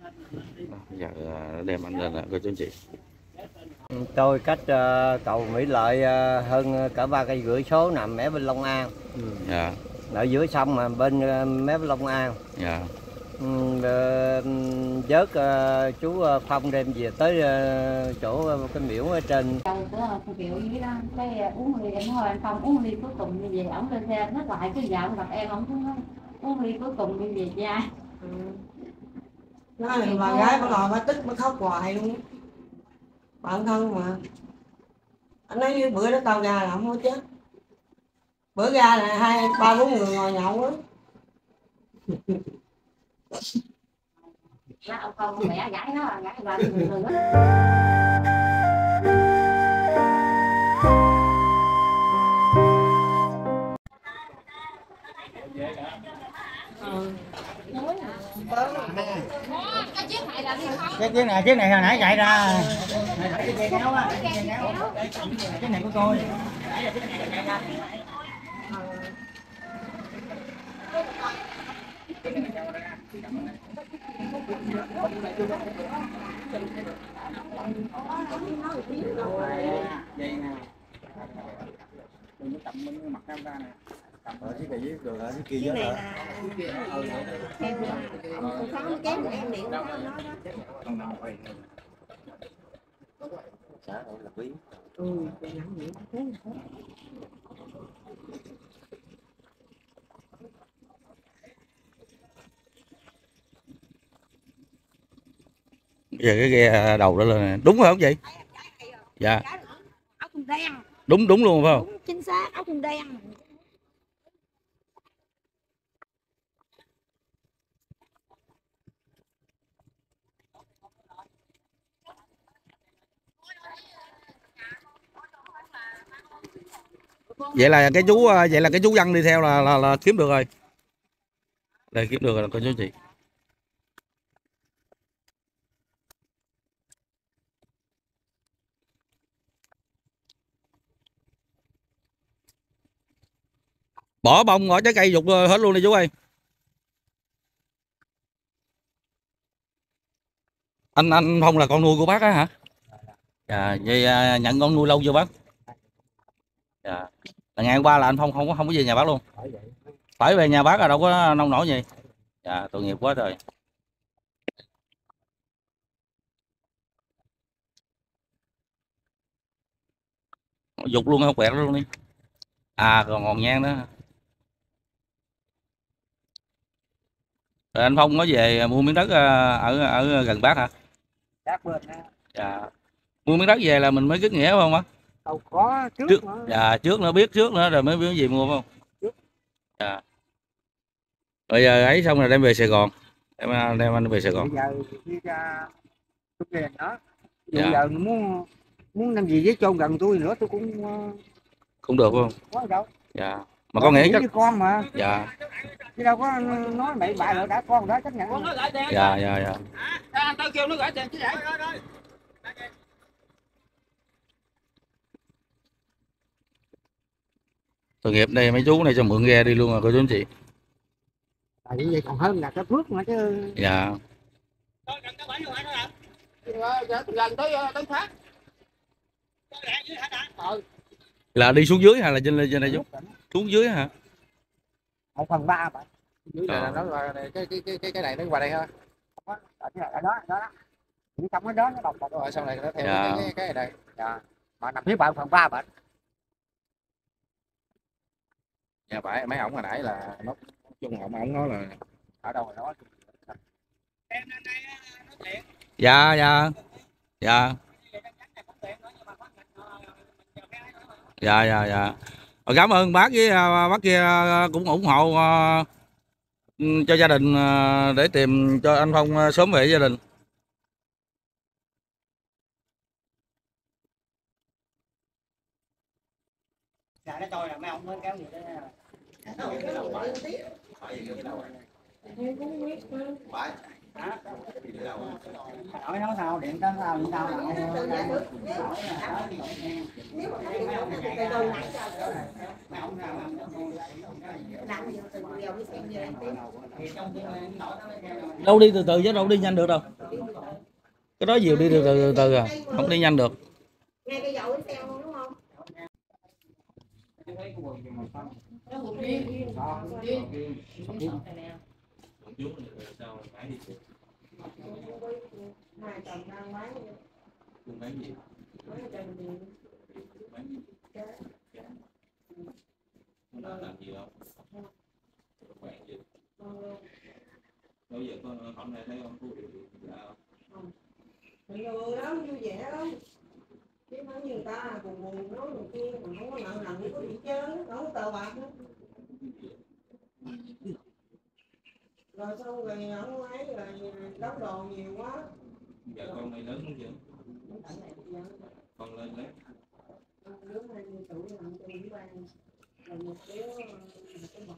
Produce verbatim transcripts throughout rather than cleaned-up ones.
Giờ đem anh lên là cô chú anh chị. Tôi cách uh, cầu Mỹ Lợi uh, hơn cả ba cây rưỡi số, nằm mé bên Long An. Ừ. Dạ. Ở dưới sông mà bên uh, mé bên Long An. Dạ. Uh, vớt uh, chú Phong đem về tới uh, chỗ uh, cái miễu ở trên. Của Kiều dưới đó, cái uống ly, em nói anh Phong uống ly cuối cùng như vậy, ổng lên xe nó lại cái dạo gặp em, ổng cũng nói uống ly cuối cùng như vậy cha. Ừ. Nói là bà gái bà ngồi bà tức bà khóc hoài luôn. Bạn thân mà. Anh nói như bữa đó tao ra là không có chết. Bữa ra là hai ba bốn người ngồi nhậu á. Đó, ông Phong mẹ gái nó gái ba người nữa. cái chiếc này chiếc này hồi nãy chạy ra cái dây kéo á, chiếc này của tôi. Dây nè, đừng có cầm bên mặt em ra nè. Ở chiếc này với rồi ở cái kia với rồi. Theo ông Phong kém em điện nó nói đó. Xã hội là quý. Ừ, nặng vậy thế. Giờ cái ghe đầu đó lên đúng rồi không chị? Dạ. Áo thun đen. Đúng đúng luôn phải không? Đúng, chính xác, áo thun đen. Vậy là cái chú vậy là cái chú Văn đi theo là là, là kiếm được rồi. Đây kiếm được rồi cô chú chị. Bỏ bông bỏ trái cây dục hết luôn đi chú ơi. Anh anh Phong là con nuôi của bác á hả? Dạ, vậy nhận con nuôi lâu chưa bác? Dạ. Là ngày hôm qua là anh Phong không có không có về nhà bác luôn. Phải về nhà bác là đâu có nông nổi gì. Dạ, tội nghiệp quá trời. Dục luôn không quẹt luôn đi. À còn ngọn nhang nữa. Rồi anh Phong có về mua miếng đất ở ở gần bác hả? Đất bên đó. Dạ. Mua miếng đất về là mình mới kết nghĩa phải không á? Đâu có trước, trước mà. Dạ, trước nữa biết trước nữa rồi mới biết gì mua phải không? Trước. Dạ. Rồi giờ ấy xong rồi đem về Sài Gòn. Đem đem anh về Sài Gòn. Bây giờ đi ra chút đèn đó. Bây Dạ. giờ muốn muốn làm gì với chôn gần tôi nữa tôi cũng cũng được không? có đâu. Dạ. Mà con nghĩ chắc con mà. Dạ. Chứ đâu có nói bậy bạ rồi đã con đó chấp nhận. Dạ dạ dạ. À, tao kêu nó gửi tiền chứ vậy. Tội nghiệp đây mấy chú này cho mượn ghe đi luôn rồi cô chú anh chị. À, như vậy còn hơn là cái phước mà chứ. Dạ. Gần tới tới phát. Là đi xuống dưới hay là trên lên trên đây chú? Xuống dưới hả? Một phần ba bạn. Dưới này là nó là cái cái cái cái này nó qua đây ha. Ở đó ở đó đó. Những trong cái đó nó đồng bọc rồi sau này nó theo dạ. cái cái này. Dạ. Mà nằm phía bạn phần ba bạn. Dạ phải mấy ổng hồi nãy là nó chung ổng ổng nói là ở đâu rồi đó. Dạ dạ. Dạ. Dạ dạ dạ. Cảm ơn bác với bác kia cũng ủng hộ cho gia đình để tìm cho anh Phong sớm về gia đình. Dạ nó tôi là mấy ông mới kéo gì đó. hỏi nói sao điện tới sao điện sao đâu đi từ từ chứ đâu đi nhanh được đâu, cái đó nhiều đi từ từ từ từ à, không đi nhanh được. ngay cái dầu cái xe đúng không? Hai chồng đang bán Bán gì? Làm gì đâu? Bán gì? Bây giờ con hôm nay thấy ông vui không? người đó vui vẻ lắm chứ nói như người ta buồn buồn nói người kia mà không có nặng nặng có gì chứ không có tờ bạc nữa. Rồi xong rồi ông ấy rồi đóng đồ nhiều quá. Giờ con này lớn không chưa? Con lên lớn. Đứa hai mươi tuổi làm cho ủy ban rồi một đứa một cái bậc.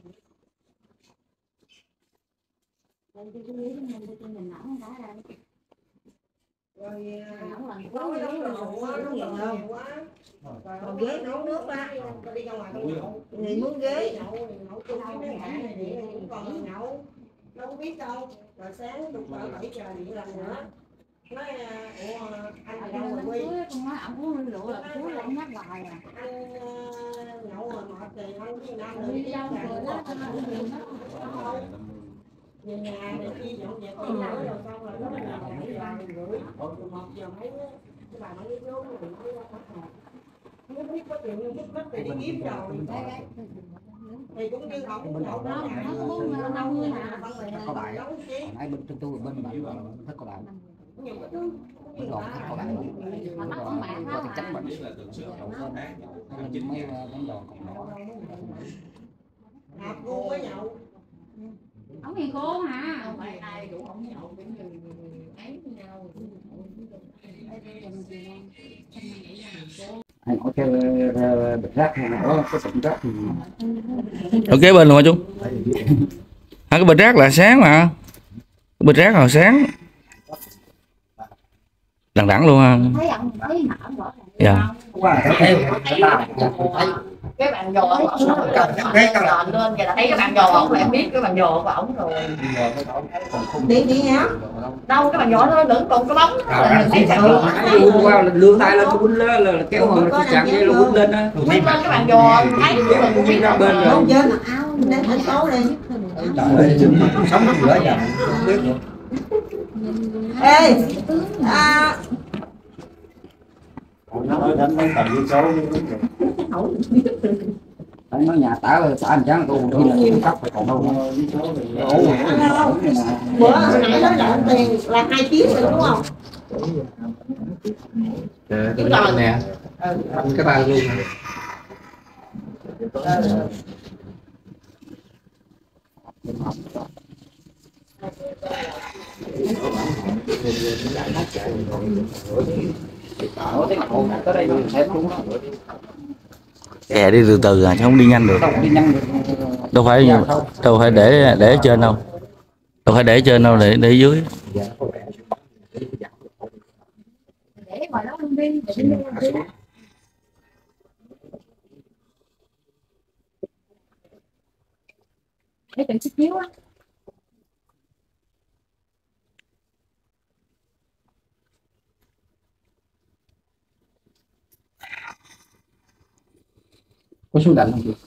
Nên tôi nghĩ mình tôi mình nóng đã ra. Rồi Nóng lần nấu cuối nấu rồi đồ quá, nấu đồ nhiều quá. Còn ghế nấu nước á, đi ra ngoài không nhậu. Người muốn ghế nhậu, nhậu chung với mấy bạn này thì cũng còn nhậu. Đâu có biết đâu. Rồi sáng lúc cỡ bảy giờ điện lần nữa. Nói ủa anh đâu mà Quy. Con nói ổng uống rượu là cuối là nhắc hoài à. Anh nhậu rồi mệt thì không biết nào Đi đâu rồi đó, về nhà để chi dọn dẹp cái nấu rồi xong rồi lúc nào bảy giờ rưỡi một giờ mấy cái bà mới vô rồi mới ra bắt hạt không biết có chuyện biết mất thì đi kiếm rồi thì cũng như ổng nhậu đó nó có bốn năm mươi hả? có bạn nãy bên tôi tôi bên bạn thích có bạn bên rồi thích có bạn Mà nó không bạn có thì chắc đó. bạn biết là từ xưa đầu năm nên mấy bánh đòn còn nhỏ hạt gu mới nhậu Ổng hiền cô hả? Ai cũng không nhậu cũng như ấy với nhau. hay có cái bịch rác hay có cái bịch rác thì Ở kế bên luôn hả chú? À, cái bịch rác là sáng mà, cái bịch rác là sáng đằng đẵng luôn ha. Thấy ổng thấy mà ổng bỏ Dạ. Cái bàn giò của ổng cái lên lên vậy là thấy cái bàn giò của ổng là em biết cái bàn giò của ổng rồi. đi đi nhá Đâu cái bàn giò nó vẫn còn cái bóng là thấy sạch qua lương tay lên quýnh là kéo hồi cái chạm dây quýnh lên á quýnh lên cái bàn giò thấy rồi cũng biết ra bên rồi không chơi mặc áo để thành phố đi sống nữa giờ không biết nữa. ê à anh nói nhà tả tả anh chán tôi đi là cấp phải còn đâu bữa hồi nãy nó nhận tiền là hai tiếng rồi đúng không? Đúng rồi nè, cái bàn luôn. Kè đi từ từ à, chứ không đi nhanh được. Đâu phải đâu phải để để ở trên đâu. Đâu phải để ở trên đâu, để để dưới. để mà nó đi để đi đi. Để tự chiếc chiếu á. Có xuống lạnh không chị?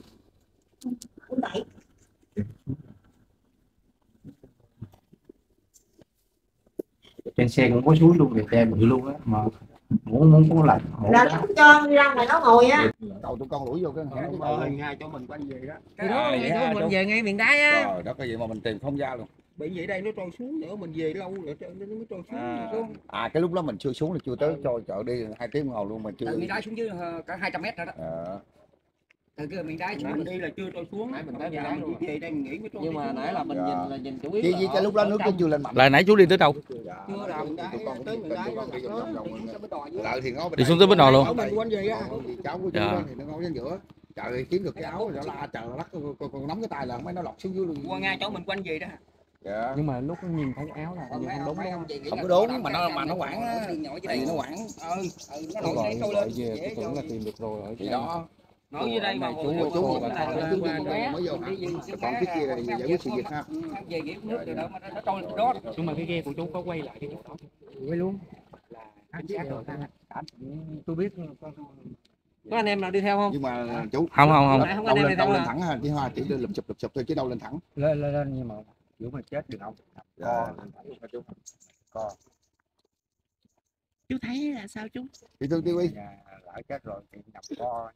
Trên xe cũng có suối luôn, để xe bự luôn á mà muốn muốn có lạnh. Là nó cho ra ngoài đó ngồi á. Đầu tụi con đuổi vô cái hẻm ngay chỗ mình quay về đó. Thì đó ngay chỗ mình về ngay miền Đáy á. Rồi đó cái gì mà mình tìm không ra luôn. Bởi vậy đây nó trôi xuống nữa mình về lâu rồi nó mới trôi xuống. À, à cái lúc đó mình chưa xuống là chưa tới cho chợ đi hai tiếng đồng hồ luôn mình chưa. Từ miền Đáy xuống dưới cả hai trăm mét rồi đó. À. Từ cái miền Đáy Mình đi là chưa trôi xuống. nãy mình tới Giờ mình về đây mình nghĩ mới trôi. Nhưng mà nãy là mình Dạ. nhìn là nhìn chủ yếu Chứ với cái lúc đó nước nó chưa lên mạnh. Lại nãy chú đi tới đâu? Dạ. Chưa đâu miền Đáy tới miền Đáy nó đi Lại thì nó Đi xuống tới Bến Đò luôn. mình quanh về á. Cháu của chú Dạ. đó thì nó ngồi trên giữa. Trời kiếm được cái áo rồi nó la trời lắc con nắm cái tay là mấy nó lọt xuống dưới luôn. Qua ngay chỗ mình quanh về đó. Dạ. Nhưng mà lúc nó nhìn thấy áo là như không đúng đúng Không có đúng mà nó mà nó quảng á, tại vì nó quảng. Ừ, nó gọi gọi về tôi tưởng là tìm được rồi ở thì đó. nói dưới đây mà chú chú chú mà mà con chú mới vô hả? Còn phía kia thì giải quyết sự việc ha. về nghiệp nước rồi đó mà nó trôi đó. nhưng mà cái ghe của chú có quay lại cái chỗ đó quay luôn là ám sát rồi tôi biết Có anh em nào đi theo không? Nhưng mà chú Không không không. Không đâu có đem lên đi đâu theo lên hả? thẳng ha, chứ hoa chỉ lụm chụp lụm chụp thôi chứ đâu lên thẳng. lên lên lên nhưng mà kiểu mà chết được không? Dạ. Có. Chú thấy là sao chú? Thì tôi tiêu đi. Lỡ chết rồi thì nằm co.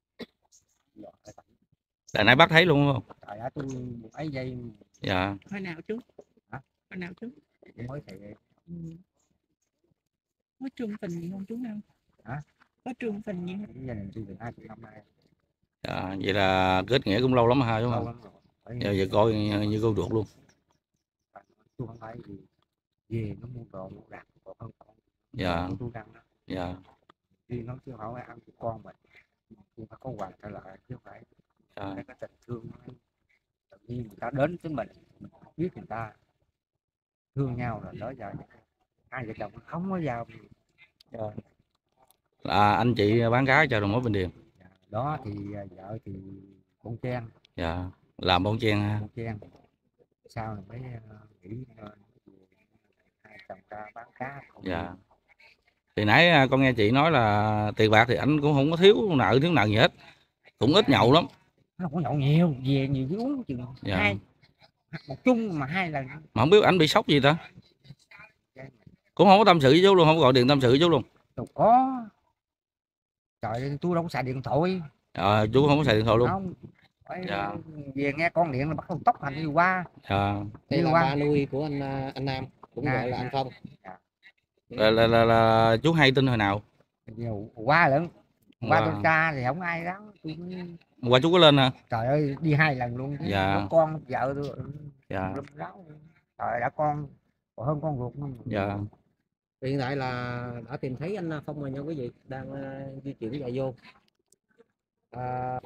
Tại nãy bác thấy luôn không? Trời ơi tôi ấy dây. Dạ. Hồi nào chú? Hả? Hồi nào chú? Mới thì ừ. Có trương tình gì không chú không? Hả? Có trương tình gì không? Gia đình tôi từ hai mươi năm nay. Dạ, vậy là kết nghĩa cũng lâu lắm ha đúng không? Giờ giờ coi như cô ruột luôn. Tôi không phải gì về nó mua đồ mua đặt còn hơn con. Dạ. Tôi đăng đó. Dạ. Đi nó chứ hỏi ăn của con mình. Tôi phải có quà trở lại chứ không phải. Dạ. Cái tình thương tự nhiên người ta đến với mình, mình biết người ta thương nhau rồi đó giờ hai vợ chồng không có vào. Dạ. Là anh chị bán cá cho đồng mối Bình Điền. Đó thì vợ thì Bon Chen. Dạ. Làm Bon Chen ha. Bon Chen. Sau này mới nghỉ hai chồng ta bán cá. Dạ. Thì nãy con nghe chị nói là tiền bạc thì anh cũng không có thiếu nợ thiếu nợ gì hết, cũng ít nhậu lắm. Nó cũng nhậu nhiều, về nhiều chứ uống chừng Dạ. hai một chung mà hai lần. Mà không biết anh bị sốc gì ta, cũng không có tâm sự với chú luôn, không có gọi điện tâm sự với chú luôn. Đâu có, trời ơi, tôi đâu có xài điện thoại. À, chú không có xài điện thoại luôn. Không. Phải Dạ. Về nghe con điện là bắt đầu tóc hành đi qua. Dạ. Đây là ba nuôi của anh anh Nam cũng À, gọi là à. anh Phong. Là, là, là, là chú hay tin hồi nào? Nhiều qua lận. Qua Wow. tôi cha thì không ai đó. Tôi... Qua chú có lên hả? Trời ơi đi hai lần luôn. Dạ. Có con vợ tôi. Dạ. Trời đã con còn hơn con ruột luôn. Dạ. Hiện tại là đã tìm thấy anh Phong rồi nha quý vị, đang uh, di chuyển dài vô. À,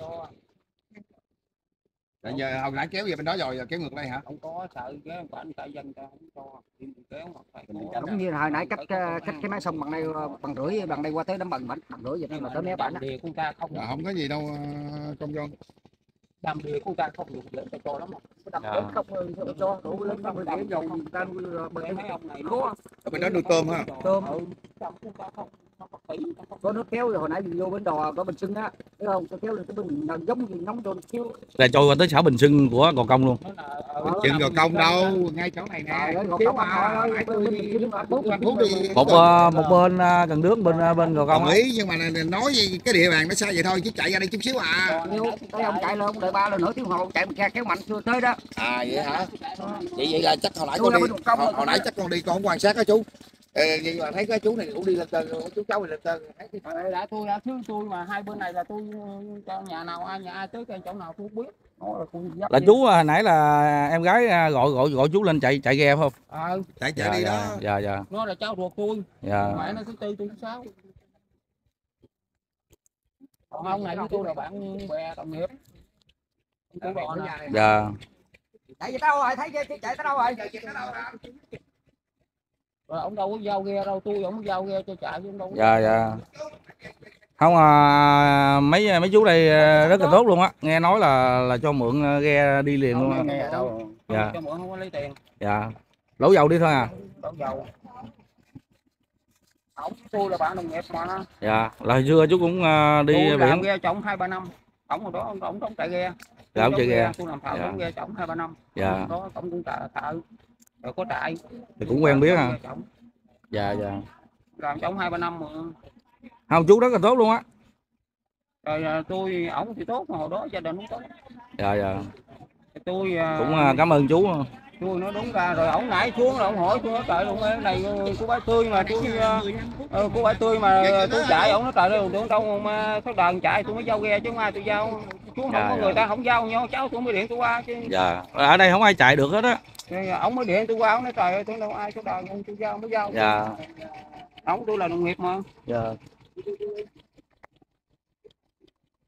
Bây giờ hồi nãy kéo về bên đó rồi, giờ kéo ngược đây hả? không có sợ cái anh tại dân ta không cho kéo mà phải Giống như hồi nãy cách cách cái máy sông bằng đây bằng rưỡi bằng đây qua tới đấm bằng bằng rưỡi vậy mà tới mé bản địa của ta không Dạ, không có gì đâu công dân. đầm địa của ta không dùng để cho lắm. đầm lớn không cho đủ lớn năm mươi điểm dầu người ta mấy ông này khó Ở bên đó nuôi tôm ha. tôm có nước kéo rồi hồi nãy mình vô bến đò có Bình Sưng á thấy không, có kéo được cái bình giống như nóng rồi kéo Là trôi qua tới xã Bình Sưng của Gò Công luôn. Chừng Gò Công đâu, ngay chỗ này nè. Kéo mà Một một bên Cần Đước, bên bên Gò Công. Đồng ý, nhưng mà nói cái địa bàn nó xa vậy thôi chứ chạy ra đây chút xíu à. thấy ông chạy lên đợi ba lần nửa tiếng hồ chạy một kéo mạnh chưa tới đó. À vậy hả? Vậy vậy là chắc hồi nãy con đi, hồi, hồi nãy chắc con đi con không quan sát á chú. Ê, nhưng mà thấy cái chú này cũng đi lên tên, chú cháu đi lên tên. Thấy đã tôi đã thiếu tôi mà hai bên này là tôi cho nhà nào ai nhà ai tới cái chỗ nào tôi biết. Là, là chú hồi nãy là em gái gọi gọi gọi chú lên chạy chạy ghe phải không? Ờ. Chạy chạy Dạ, đi dạ, đó. dạ dạ. Nó là cháu ruột tôi. Dạ. Mẹ nó thứ tư tôi thứ sáu. Còn ông này với tôi là bạn bè đồng nghiệp. Dạ. Chạy về đâu rồi, thấy chạy tới đâu rồi? Rồi ông đâu có giao ghe đâu, tôi ông giao ghe cho chạy chứ ông đâu. Dạ dạ. Không à, mấy mấy chú đây rất là tốt luôn á, nghe nói là là cho mượn ghe đi liền luôn á. Nghe đâu. Dạ. Cho mượn không có lấy tiền. Dạ. Đổ dầu đi thôi à. Đổ dầu. Ông tôi là bạn đồng nghiệp mà. Dạ, là hồi xưa chú cũng uh, đi tôi biển. làm ghe cho ông hai ba năm. Ông hồi đó ông ông đóng chạy ghe. Dạ, ông chạy ghe. Tôi làm thợ đóng ghe cho ông hai ba năm. Dạ. Đó ông cũng thợ thợ. Rồi có trại. Thì cũng quen biết hả? Dạ dạ. Làm cho ông hai ba năm mà. Không, chú rất là tốt luôn á. Rồi tôi ổng thì tốt mà hồi đó gia đình cũng tốt. Dạ dạ. Tôi cũng uh, cảm ơn chú. Tôi nói đúng ra rồi ổng nãy xuống rồi ổng hỏi tôi nói trời luôn cái này cô bái tươi mà tôi uh, cô bái tươi mà tôi chạy ổng nói trời ơi đường đâu mà số đờn chạy tôi mới giao ghe chứ không ai tôi giao xuống dạ, không có dạ. người ta không giao nhau cháu tôi mới điện tôi qua chứ. Dạ. Ở đây không ai chạy được hết á. Ổng mới điện tôi qua ổng nói trời ơi tôi đâu ai số đờn ông tôi giao mới giao. Dạ. Ổng tôi là đồng nghiệp mà. Dạ.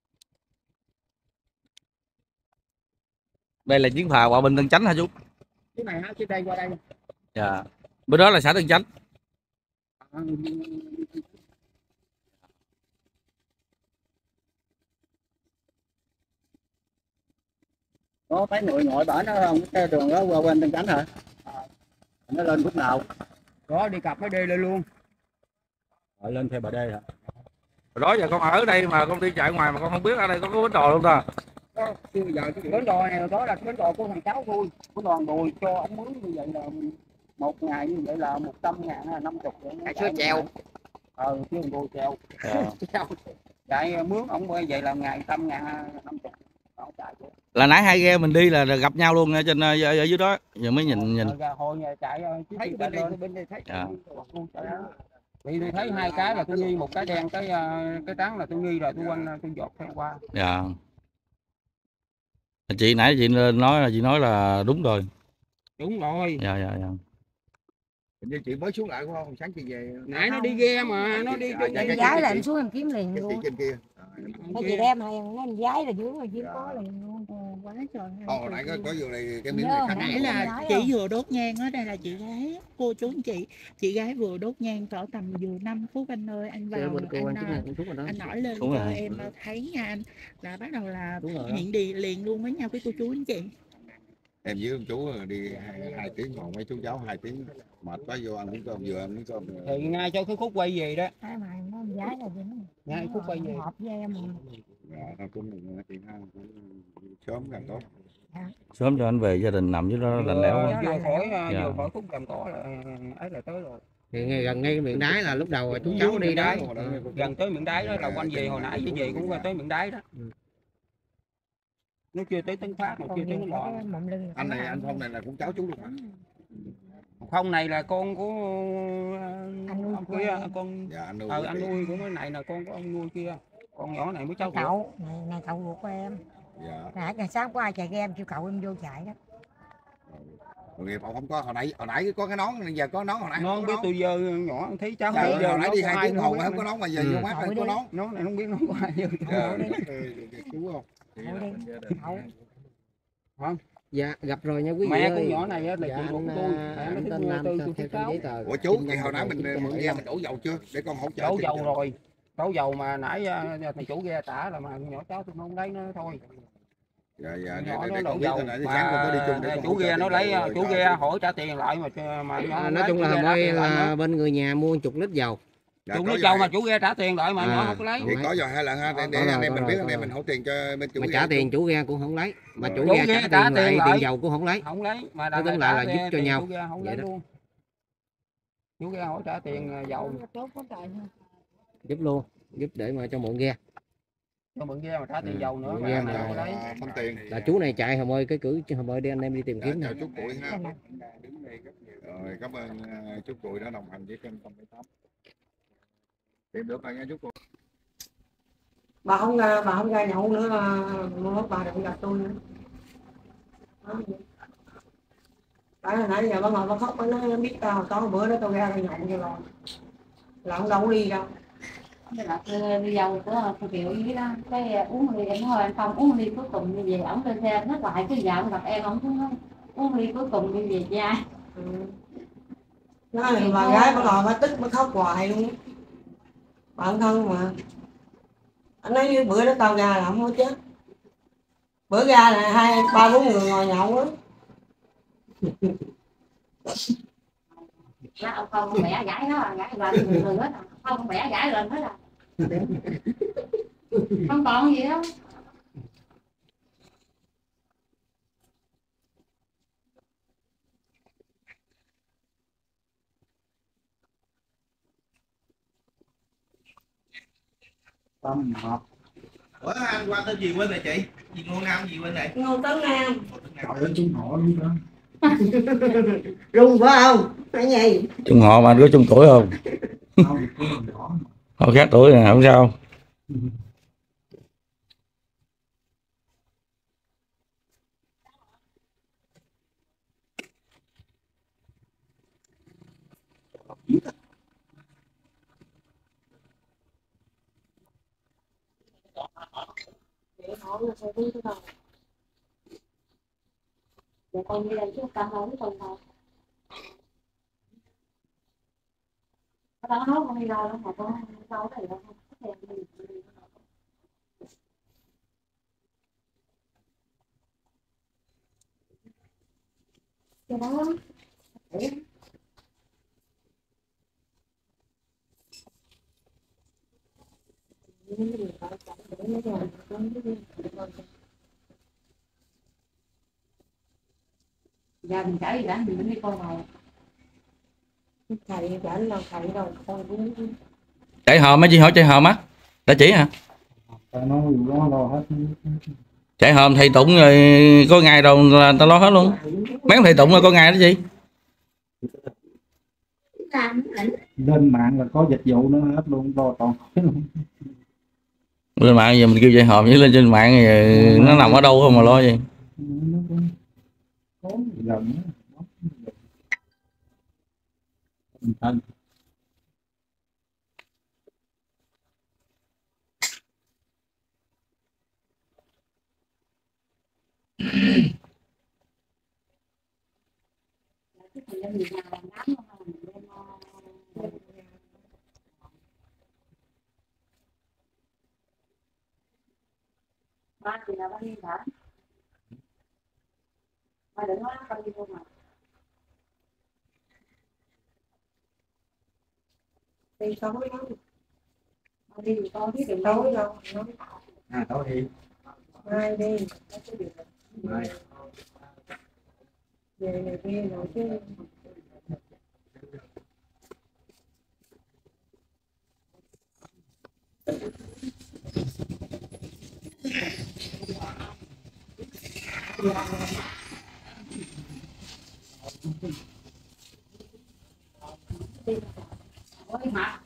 Đây là chuyến phà Hòa Bình Tân Chánh hả chú? Cái này hả? Trên đây qua đây. Dạ. Bên đó là xã Tân Chánh. À, có thấy người ngồi bển đó không? Cái đường đó qua bên Tân Chánh hả? Nó lên khúc nào? Có đi cặp mới đi lên luôn. Rồi lên theo bà đê hả? Đó giờ con ở đây mà con đi chạy ngoài mà con không biết ở đây có cái bến đò luôn ta. Chưa giờ cái bến đò này đó là bến đò của thằng cháu tôi. Của đoàn đùi cho ông mướn như vậy là một ngày như vậy là một trăm ngàn là năm chục. Cái số treo. Ờ, chứ đùi treo. Treo. Chạy mướn ông vậy là ngày trăm ngàn năm chục. Là nãy hai ghe mình đi là gặp nhau luôn ở trên ở, ở dưới đó. Giờ mới nhìn nhìn. Hồi chạy thấy bên đây bên đây thấy. Dạ. Vì tôi thấy hai cái là tôi nghi, một cái đen cái cái trắng là tôi nghi rồi tôi quanh tôi dọt theo qua. Dạ. Chị nãy chị nói là chị nói là đúng rồi. Đúng rồi. Dạ dạ dạ. Hình như chị mới xuống lại không? Sáng chị về. Nãy nó đi ghe mà, nó đi trên Em gái là em xuống em kiếm liền luôn. trên kia. Nó chị đem hay nó em gái là dưới rồi kiếm có liền luôn. Ồ, quá trời. Ồ, hồi nãy có có vụ này cái miếng Hồi nãy là chị vừa đốt nhang ở đây là chị gái, cô chú anh chị, chị gái vừa đốt nhang cỡ tầm vừa năm phút anh ơi, anh vào anh, anh nói lên cho em thấy nha anh, là bắt đầu là hiện đi liền luôn với nhau với cô chú anh chị. Em với ông chú đi hai, hai tiếng, còn mấy chú cháu hai tiếng mệt quá vô ăn miếng cơm vừa ăn miếng cơm. Thì ngay cho cái khúc quay về đó. Cái mà nó gái là gì nó. Ngay khúc quay về. Hợp với em mà. Dạ, cũng thì sớm càng tốt. Sớm cho anh về gia đình nằm dưới đó lạnh lẽo. Vừa khỏi vừa khỏi khúc làm cỏ là ấy là tới rồi. Thì gần ngay miệng đáy là lúc đầu chú cháu đi đó. Gần tới miệng đáy đó là quanh về hồi nãy về cũng tới miệng đáy đó. Nó chưa tới Tấn Phát mà chưa tới nó lọ. Anh này anh Phong này là cũng cháu chú luôn hả? Không, này là con của ông kia, con dạ, anh nuôi, ờ, anh nuôi của cái này là con của ông nuôi kia, con nhỏ này mới cháu cậu này, này cậu ruột của em. Dạ. Nãy ngày sáng qua chạy game kêu cậu em vô chạy đó. Tội nghiệp ông không có, hồi nãy hồi nãy có cái nón, giờ có nón hồi nãy nón biết tôi giờ nhỏ thấy cháu dạ, giờ hồi nãy đi hai tiếng hồn mà không có nón mà giờ vô mắt có nón. Nón này không biết nón của ai giờ. Chú không? Không. Dạ gặp rồi nha quý vị. Mẹ con nhỏ này là chị ruột của tôi. Anh tên Nam theo theo giấy tờ. Ủa chú, thì hồi nãy mình mượn ghe mình đổ dầu chưa? Để con hỗ trợ. Đổ dầu rồi. Đổ dầu mà nãy thằng chủ ghe trả là mà nhỏ cháu tôi không lấy nó thôi. Dạ dạ Nhỏ để, nó để đổ con dầu biết mà sáng con có đi chung để chủ ghe nó lấy chủ ghe hỏi trả tiền lại mà mà à, nói chung là mới là bên người nhà mua chục lít dầu. Dạ, chủ lít dầu mà chủ ghe trả tiền lại mà à, nhỏ không có lấy. Thì có giờ hai lần ha, để, để anh em mình biết anh em mình hỗ tiền cho bên chủ mà ghe. trả tiền chủ ghe cũng không lấy, mà chủ ghe trả, trả tiền lại tiền dầu cũng không lấy. Không lấy mà tức là là giúp cho nhau. Chủ ghe không lấy luôn. Chủ ghe hỏi trả tiền dầu. Giúp luôn, giúp để mà cho mượn ghe. Cho mượn ghe mà trả tiền dầu nữa ghe mà lấy. Không tiền. Là chú này chạy hồi ơi cái cử hồi ơi đi anh em đi tìm kiếm. Chào chú Cụi ha. Rồi cảm ơn chú Cụi đã đồng hành với kênh không bảy tám. Tìm được rồi nha chú Cụi. Bà không ra bà không ra nhậu nữa là bà đừng gặp tôi nữa. Tại hồi nãy giờ bà ngồi bà khóc bà nói biết tao có bữa đó tao ra tao nhậu cho rồi. Là ông đâu có đi đâu. Là đi dầu của cô Kiều với đó, cái uống ly em hỏi anh Phong uống ly cuối cùng đi về, ổng lên xe nó lại cái dạo gặp em ổng cũng nói uống ly cuối cùng đi về cha. Ừ. Nói bà gái bà ngồi bà tức bà khóc hoài luôn. Bạn thân mà. Anh nói như bữa đó tao ra là không có chết. Bữa ra là hai ba bốn người ngồi nhậu á. Đó, ông Phong con bẻ gãi nó, gãi là người người hết, không con bẻ gãi lên hết à. Không còn gì đâu. Tâm hợp. Ủa anh qua tên gì quên rồi chị? Gì Ngô Nam gì quên này? Ngô Tấn Nam. Trời ơi chung họ luôn đó. Rung phải không? Phải nhì. Chung họ mà anh có chung tuổi không? Họ khác tuổi nè, không sao. Rồi con đi đây chứ con nói với con thôi. Đó nó con đi đâu đó mà con đâu có đâu không. Cái đó. Giờ mình cãi gì đã mình đi coi này. Thầy dẫn đâu thầy đâu con cũng Chạy hòm á, chị hỏi chạy hòm á đã chỉ hả? Chạy hòm thầy Tụng rồi có ngày rồi là ta lo hết luôn. Mấy thầy Tụng là có ngày đó chị. Lên mạng là có dịch vụ nữa hết luôn, lo toàn luôn. Lên mạng giờ mình kêu chạy hòm với lên trên mạng thì nó nằm ở đâu không mà lo gì. Gần thân. Ba thì là ba đi hả? Ba đừng nói ba đi không mà. đi tối lắm. Ba đi thì con biết đừng Tối đâu. đâu. À tối đi. Mai đi. Mai. Về này kia rồi chứ. Ôi mặt.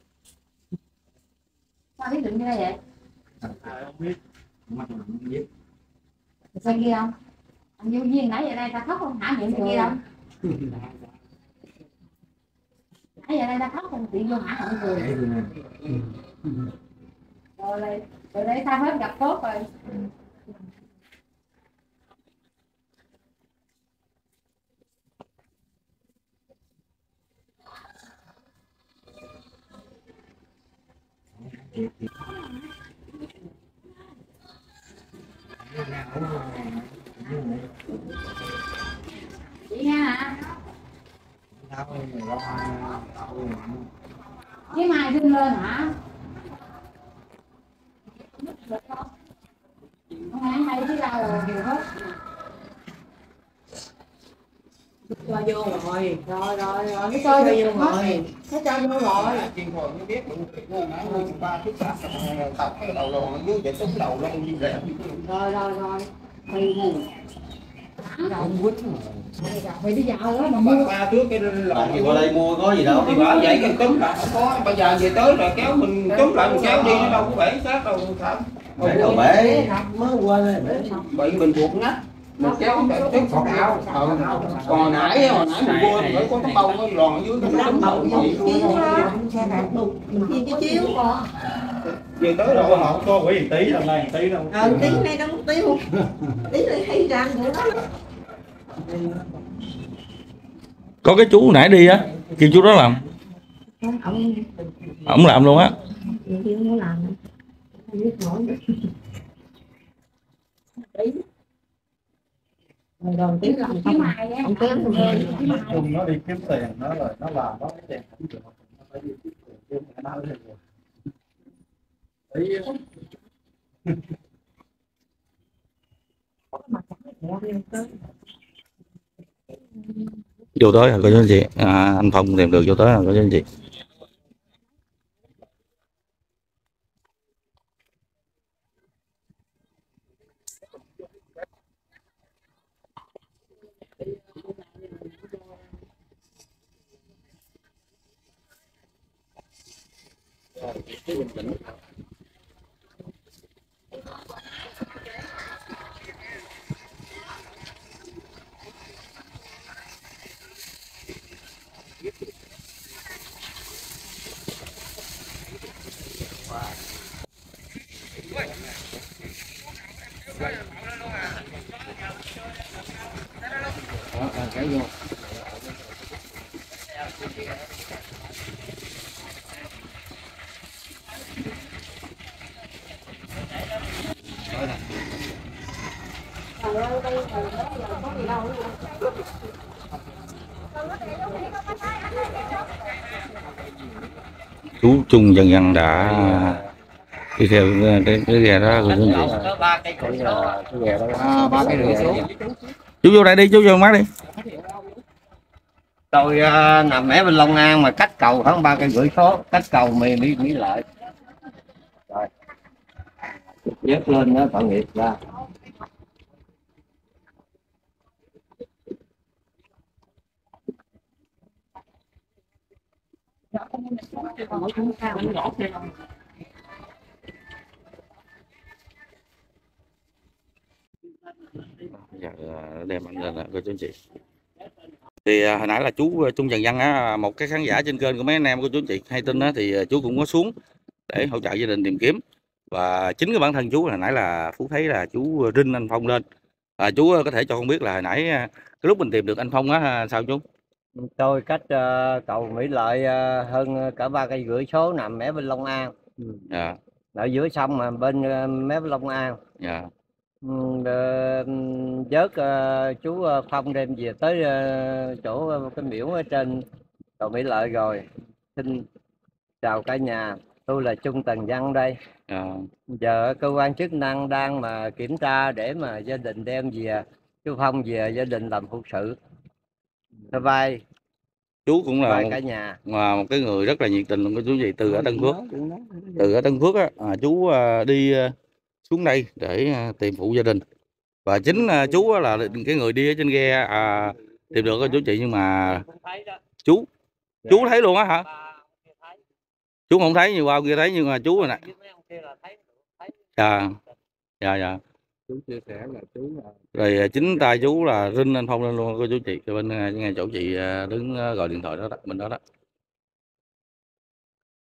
Sao biết đừng như vậy? Không biết. Mắt mình không biết. Sao kia không? Anh vô duyên nãy giờ đây ta khóc không hả những kia đâu? Nãy giờ đây ta khóc không tiện vô hả mọi người. Rồi đây, rồi đây ta hết gặp tốt rồi. Chị nghe hả? Cái mai rung lên hả? Hôm nay hay chứ đâu rồi nhiều hết. Cho vô rồi. Rồi rồi rồi nó Cho chơi vô rồi. nó cho vô rồi. Chuyên thôi mới biết đủ nó nãy hơn ba thứ sáu tập cái đầu rồi dưới vậy tới đầu luôn như vậy. Rồi rồi rồi. Mày ngủ. Không quýnh Mày đi dạo đó mà mua. ba trước cái lò Thì qua đây mua có gì đâu. thì bảo vậy cái túm lại không có, bây giờ về tới rồi kéo mình túm lại mình kéo đi nó đâu có bể sát đâu sao. Bể đâu bể. Mới quên rồi. Bị mình buộc nát. Mình kéo cái trước còn áo. Còn nãy hồi nãy mình mua phải có tấm bông nó lòn dưới cái tấm bông gì luôn. Mình chiên cái chiếu. Về tới rồi họ có quỷ tí lần này tí đâu. Ờ tí này đâu tí không. Tí này hay ra nữa đó. Có cái chú nãy đi á, kêu chú đó làm. Ông Ổng làm luôn á. kêu nó làm. Không biết nổi. Tí. Rồi đầu tí làm không ai á. Ông kém rồi. Chung nó đi kiếm tiền nó rồi nó làm nó cái tiền không được. Nó phải đi kiếm tiền kiếm nó lên rồi. Đấy. Vô tới rồi cô chú anh chị. À, anh Phong tìm được vô tới rồi cô chú anh chị. Chú Trung Dân Dân đã đi theo cái cái ghe đó của chú chị. ba cái rưỡi xuống. Chú vô đây đi, chú vô mắt đi. Tôi uh, nằm ở bên Long An mà cách cầu khoảng ba cây rưỡi số, cách cầu mì Mỹ Mỹ Lợi. Rồi. Nhấc lên đó tội nghiệp ra. Giờ đem anh lên là cô chú anh chị. Thì à, hồi nãy là chú Trung Dân Dân á, một cái khán giả trên kênh của mấy anh em của chú anh chị hay tin á, thì chú cũng có xuống để hỗ trợ gia đình tìm kiếm. Và chính cái bản thân chú hồi nãy là Phú thấy là chú rinh anh Phong lên. À, chú có thể cho con biết là hồi nãy cái lúc mình tìm được anh Phong á sao chú? Tôi cách uh, cầu Mỹ Lợi uh, hơn cả ba cây rưỡi số, nằm mé bên Long An. Dạ. Ở dưới sông mà bên uh, mé bên Long An. Dạ. Uh, vớt uh, chú Phong đem về tới uh, chỗ uh, cái miễu ở trên cầu Mỹ Lợi rồi. Xin chào cả nhà, tôi là Trung Tần Văn đây. Dạ. Giờ cơ quan chức năng đang mà kiểm tra để mà gia đình đem về chú Phong về gia đình làm phụ sự. Thôi vai. Chú cũng là một, cả nhà. Mà một cái người rất là nhiệt tình luôn, chú gì từ ở Tân Phước, từ ở Tân Phước á, à, chú đi xuống đây để tìm phụ gia đình. Và chính chú là cái người đi ở trên ghe à, tìm được chú chị, nhưng mà chú chú thấy luôn á hả? Chú không thấy, như bao kia thấy, nhưng mà chú rồi nè. Dạ, dạ, dạ. Chú chia sẻ là chú là... Rồi chính tay chú là rinh anh Phong lên luôn cô chú chị, bên ngay chỗ chị đứng gọi điện thoại đó, đó bên đó đó.